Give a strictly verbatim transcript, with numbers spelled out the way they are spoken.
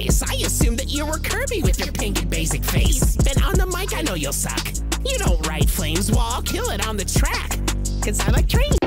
I assumed that you were Kirby with your pink and basic face. But on the mic, I know you'll suck. You don't ride flames, well, I'll kill it on the track. Cause I like trains.